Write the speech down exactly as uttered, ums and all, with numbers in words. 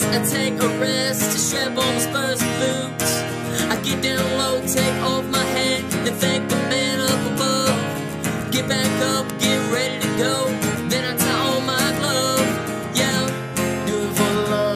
I take a risk to strip all my spurs